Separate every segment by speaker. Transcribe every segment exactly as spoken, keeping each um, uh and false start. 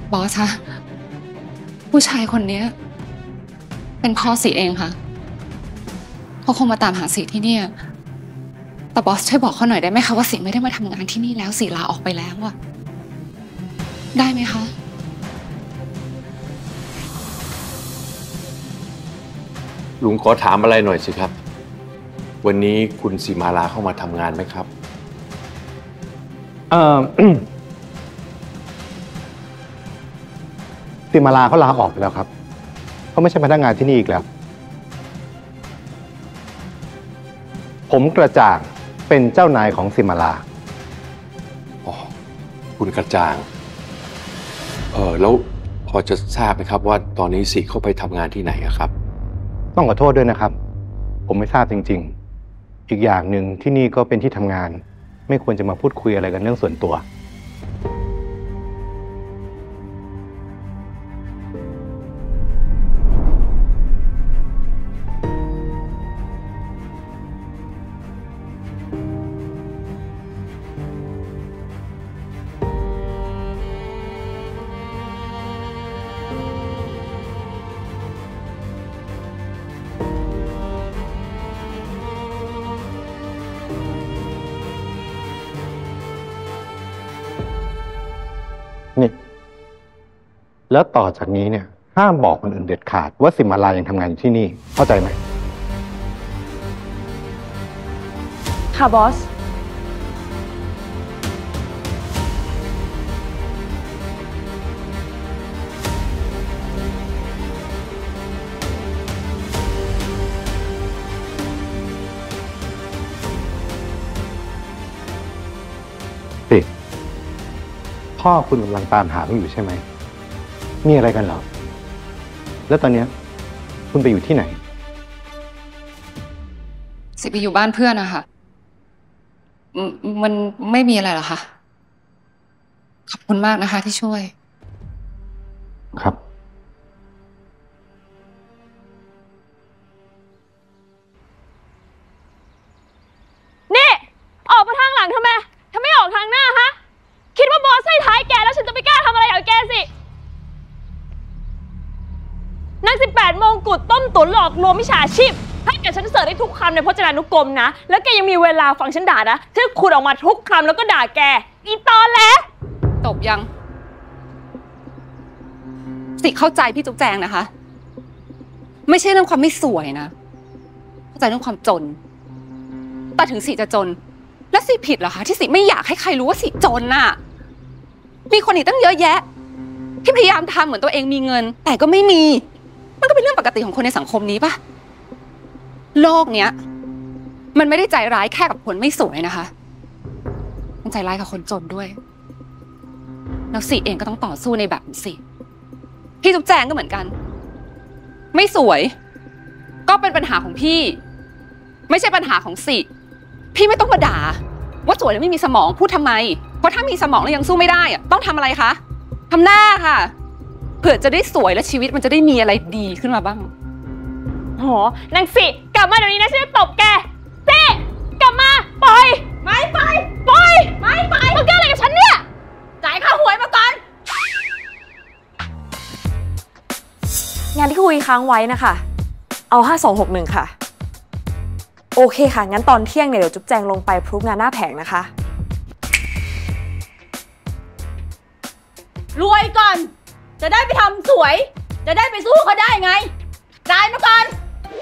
Speaker 1: บอสคะผู้ชายคนนี้เป็นพ่อสีเองค่ะเขาคงมาตามหาสีที่นี่แต่บอสช่วยบอกเขาหน่อยได้ไหมคะว่าสีไม่ได้มาทำงานที่นี่แล้วสีลาออกไปแล้วอะได้ไหมคะ
Speaker 2: ลุงขอถามอะไรหน่อยสิครับวันนี้คุณสีมาลาเข้ามาทำงานไหมครับ
Speaker 3: เอ่อ สีมาลาเขาลาออกไปแล้วครับเขาไม่ใช่พนักงานที่นี่อีกแล้วผมกระจ่างเป็นเจ้านายของสีมาลา
Speaker 2: อ๋อคุณกระจ่างเออแล้วพอจะทราบไหมครับว่าตอนนี้สีเข้าไปทำงานที่ไหนอะครับ
Speaker 3: ต้องขอโทษด้วยนะครับผมไม่ทราบจริงๆอีกอย่างหนึ่งที่นี่ก็เป็นที่ทำงานไม่ควรจะมาพูดคุยอะไรกันเรื่องส่วนตัวนี่แล้วต่อจากนี้เนี่ยห้ามบอกคนอื่นเด็ดขาดว่าสิมาลายังทำงานอยู่ที่นี่เข้าใจไหม
Speaker 4: ค่ะบอส
Speaker 3: สิพ่อคุณกำลังตามหาคุณอยู่ใช่ไหมมีอะไรกันเหรอแล้วตอนนี้คุณไปอยู่ที่ไหน
Speaker 1: สิไปอยู่บ้านเพื่อนนะคะมันไม่มีอะไรหรอคะขอบคุณมากนะคะที่ช่วย
Speaker 3: ครับ
Speaker 4: นี่ออกมาทางหลังทำไมทำไมออกทางหน้าฮะคิดว่าบอสใส่ท้ายแกแล้วฉันจะไม่กล้าทำอะไรกับแกสินั่งสิบแปดโมงกุดต้มตุ๋นหลอกลวงมิจฉาชีพให้แกฉันเสิร์ชได้ทุกคำในพจนานุกรมนะแล้วแกยังมีเวลาฟังฉันด่านะที่คุณออกมาทุกคำแล้วก็ด่าแกอีตอนแล้ว
Speaker 1: ตบยังสิเข้าใจพี่จุ๊บแจงนะคะไม่ใช่เรื่องความไม่สวยนะเข้าใจเรื่องความจนแต่ถึงสิจะจนแล้วสิผิดเหรอคะที่สิไม่อยากให้ใครรู้ว่าสิจนน่ะมีคนอีกตั้งเยอะแยะที่พยายามทำเหมือนตัวเองมีเงินแต่ก็ไม่มีมันก็เป็นเรื่องปกติของคนในสังคมนี้ปะโลกเนี้ยมันไม่ได้ใจร้ายแค่กับคนไม่สวยนะคะมันใจร้ายกับคนจนด้วยแล้วสิเองก็ต้องต่อสู้ในแบบสิพี่จุ๊บแจงก็เหมือนกันไม่สวยก็เป็นปัญหาของพี่ไม่ใช่ปัญหาของสิพี่ไม่ต้องมาด่าว่าสวยแล้วไม่มีสมองพูดทำไมเพราะถ้ามีสมองแล้วยังสู้ไม่ได้อะต้องทำอะไรคะทำหน้าค่ะเผื่อจะได้สวยและชีวิตมันจะได้มีอะไรดีขึ้นมาบ้าง
Speaker 4: โหนางสิกลับมาเดี๋ยวนี้นะฉันจะตบแกสิกลับมาปล่อยไม่ไปปล่อยไม่ไปมึงแกอะไรกับฉันเนี่ยจ่ายค่าหวยมาก่อนงานที่คุยค้างไว้นะคะเอาห้าสองหกหนึ่งค่ะโอเคค่ะงั้นตอนเที่ยงเนี่ยเดี๋ยวจุ๊บแจงลงไปพรูฟงานหน้าแผงนะคะรวยก่อนจะได้ไปทำสวยจะได้ไปสู้เขาได้ไงจ่ายมาก่อน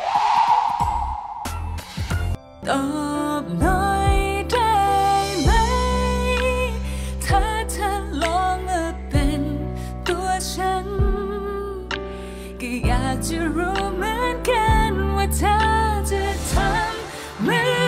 Speaker 4: ตอบหน่อยได้ไหมถ้าเธอลองมาเป็นตัวฉันก็อยากจะรู้เหมือนกันว่าเธอจะทำเหมือน